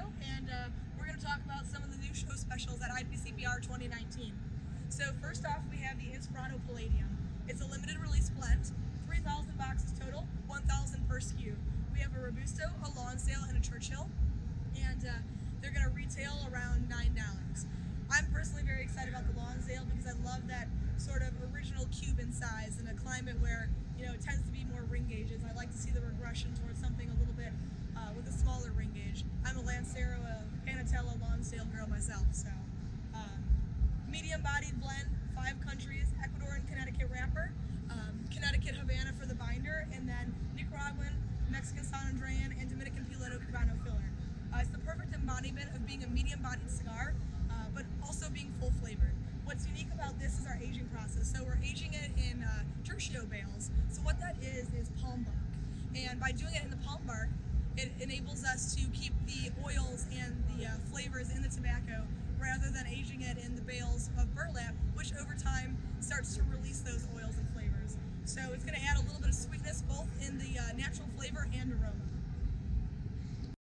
and we're going to talk about some of the new show specials at IPCPR 2019. So first off, we have the Inspirato Palladium. It's a limited release blend, 3,000 boxes total, 1,000 per SKU. We have a Robusto, a Lonsdale, and a Churchill, and they're going to retail around $9. I'm personally very excited about the Lonsdale because I love that sort of original Cuban size in a climate where it tends to be more ring gauges. I like to see the regression towards something a little bit with a smaller ring gauge. I'm a Lancero, a Panatella Lonsdale girl myself, so medium-bodied blend, 5 countries, Ecuador and Connecticut wrapper, Connecticut Havana for the binder, and then Nicaraguan, Mexican San Andrean, and Dominican Piloto Cubano filler. It's the perfect embodiment of being a medium-bodied cigar, but also being full-flavored. What's unique about this is our aging process. So we're aging it in tertio bales. So what that is palm bark. And by doing it in the palm bark, it enables us to keep the oils and the flavors in the tobacco rather than aging it in the bales of burlap, which over time